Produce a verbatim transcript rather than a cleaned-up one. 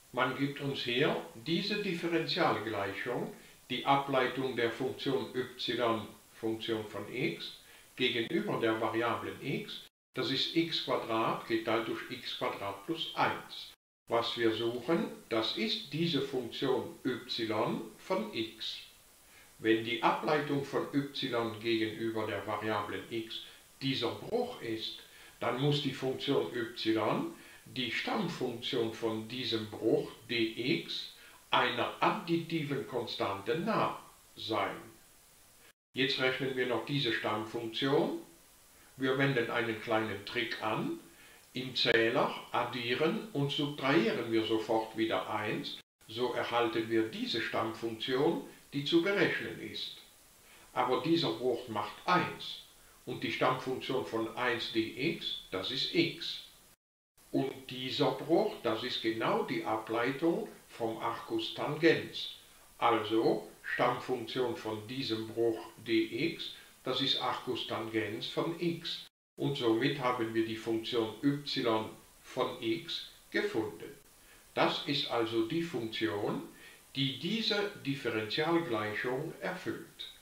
Man gibt uns hier diese Differentialgleichung, die Ableitung der Funktion y, Funktion von x, gegenüber der Variablen x, das ist x geteilt durch x plus eins. Was wir suchen, das ist diese Funktion y von x. Wenn die Ableitung von y gegenüber der Variablen x dieser Bruch ist, dann muss die Funktion y, die Stammfunktion von diesem Bruch dx, einer additiven Konstante nah sein. Jetzt rechnen wir noch diese Stammfunktion. Wir wenden einen kleinen Trick an. Im Zähler addieren und subtrahieren wir sofort wieder eins, so erhalten wir diese Stammfunktion, die zu berechnen ist. Aber dieser Bruch macht eins und die Stammfunktion von eins dx, das ist x. Und dieser Bruch, das ist genau die Ableitung vom Arcus Tangens. Also Stammfunktion von diesem Bruch dx, das ist Arcus Tangens von x. Und somit haben wir die Funktion y von x gefunden. Das ist also die Funktion, die diese Differentialgleichung erfüllt.